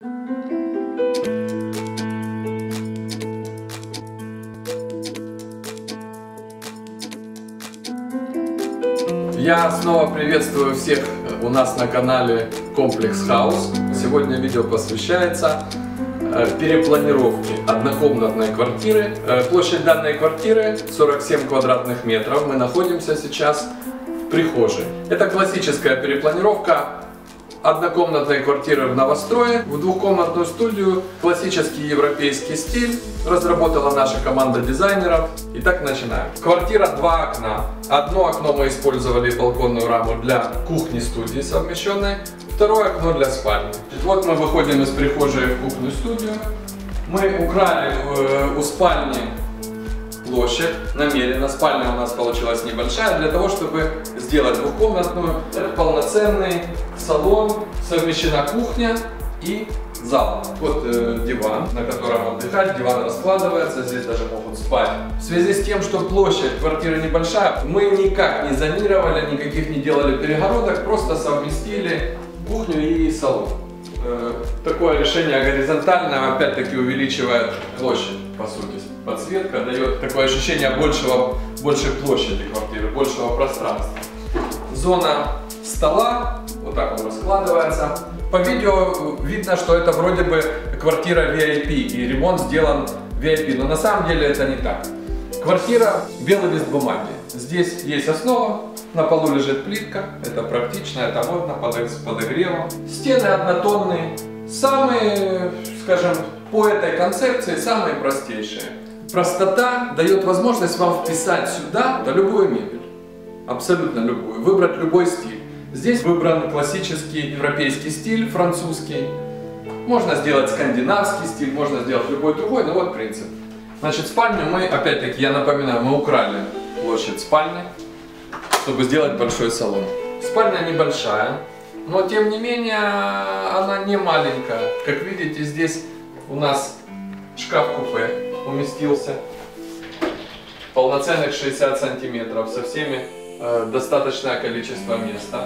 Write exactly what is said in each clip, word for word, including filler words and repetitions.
Я снова приветствую всех у нас на канале Комплекс Хаус. Сегодня видео посвящается перепланировке однокомнатной квартиры. Площадь данной квартиры сорок семь квадратных метров. Мы находимся сейчас в прихожей. Это классическая перепланировка однокомнатной квартиры в новострое в двухкомнатную студию. Классический европейский стиль. Разработала наша команда дизайнеров. Итак, начинаем. Квартира два окна. Одно окно мы использовали балконную раму для кухни-студии совмещенной. Второе окно для спальни. Вот мы выходим из прихожей в кухню-студию. Мы украли у спальни площадь намеренно. Спальня у нас получилась небольшая, для того, чтобы сделать двухкомнатную. Это полноценный салон, совмещена кухня и зал. Вот э, диван, на котором отдыхать, диван раскладывается, здесь даже могут спать. В связи с тем, что площадь квартиры небольшая, мы никак не зонировали, никаких не делали перегородок, просто совместили кухню и салон. Э, такое решение горизонтальное, опять-таки увеличивает площадь, по сути. Подсветка дает такое ощущение большего, большей площади квартиры, большего пространства. Зона стола, вот так он раскладывается. По видео видно, что это вроде бы квартира ви ай пи и ремонт сделан ви ай пи, но на самом деле это не так. Квартира белый лист бумаги. Здесь есть основа, на полу лежит плитка, это практично, это модно, с подогревом. Стены однотонные, самые, скажем, по этой концепции самые простейшие. Простота дает возможность вам вписать сюда да, любую мебель, абсолютно любую, выбрать любой стиль. Здесь выбран классический европейский стиль, французский. Можно сделать скандинавский стиль, можно сделать любой другой, но вот принцип. Значит, спальню мы, опять-таки, я напоминаю, мы украли площадь спальни, чтобы сделать большой салон. Спальня небольшая, но тем не менее она не маленькая. Как видите, здесь у нас шкаф-купе уместился, полноценных шестьдесят сантиметров, со всеми э, достаточное количество места.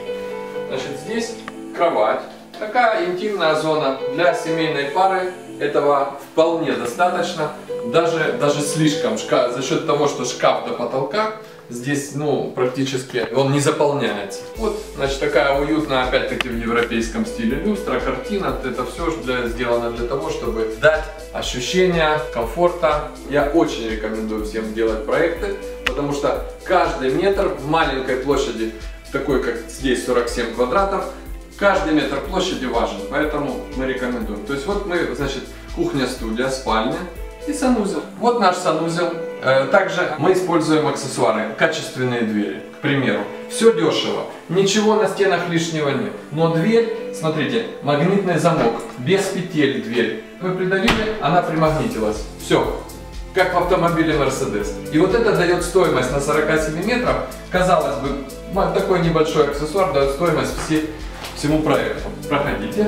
Значит, здесь кровать, такая интимная зона для семейной пары, этого вполне достаточно, даже, даже слишком, шкаф, за счет того, что шкаф до потолка, здесь, ну, практически он не заполняется. Вот, значит, такая уютная, опять-таки, в европейском стиле люстра, картина. Это все для, сделано для того, чтобы дать ощущение комфорта. Я очень рекомендую всем делать проекты, потому что каждый метр в маленькой площади, такой как здесь сорок семь квадратов, каждый метр площади важен, поэтому мы рекомендуем. То есть вот мы, значит, кухня-студия, спальня и санузел. Вот наш санузел. Также мы используем аксессуары, качественные двери, к примеру. Все дешево, ничего на стенах лишнего нет. Но дверь, смотрите, магнитный замок, без петель дверь. Вы придавили, она примагнитилась. Все, как в автомобиле Mercedes. И вот это дает стоимость на сорок семь метров. Казалось бы, такой небольшой аксессуар дает стоимость все, всему проекту. Проходите.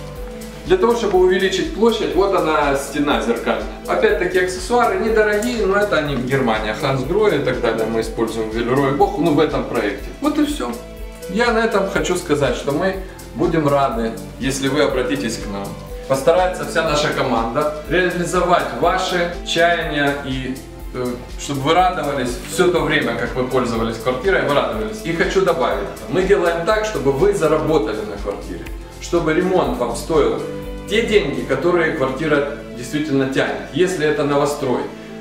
Для того, чтобы увеличить площадь, вот она, стена зеркальная. Опять-таки аксессуары недорогие, но это они в Германии. Хансгрой и так далее мы используем в Велерой Бох, ну в этом проекте. Вот и все. Я на этом хочу сказать, что мы будем рады, если вы обратитесь к нам. Постарается вся наша команда реализовать ваши чаяния и чтобы вы радовались все то время, как вы пользовались квартирой, вы радовались. И хочу добавить, мы делаем так, чтобы вы заработали на квартире. Чтобы ремонт вам стоил те деньги, которые квартира действительно тянет. Если это новострой,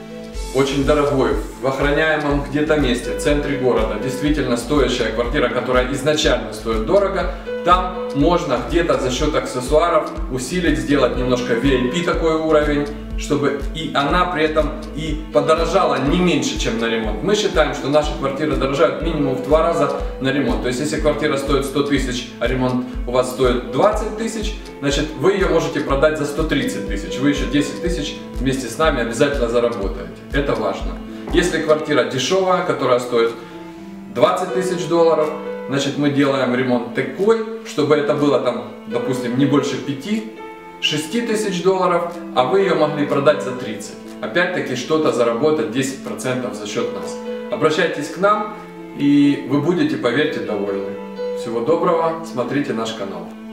очень дорогой, в охраняемом где-то месте, в центре города, действительно стоящая квартира, которая изначально стоит дорого, там можно где-то за счет аксессуаров усилить, сделать немножко ви ай пи такой уровень, чтобы и она при этом и подорожала не меньше, чем на ремонт. Мы считаем, что наши квартиры дорожают минимум в два раза на ремонт. То есть, если квартира стоит сто тысяч, а ремонт у вас стоит двадцать тысяч, значит, вы ее можете продать за сто тридцать тысяч. Вы еще десять тысяч вместе с нами обязательно заработаете. Это важно. Если квартира дешевая, которая стоит двадцать тысяч долларов, значит, мы делаем ремонт такой, чтобы это было там, допустим, не больше пяти-шести тысяч долларов, а вы ее могли продать за тридцать. Опять-таки что-то заработать десять процентов за счет нас. Обращайтесь к нам, и вы будете, поверьте, довольны. Всего доброго, смотрите наш канал.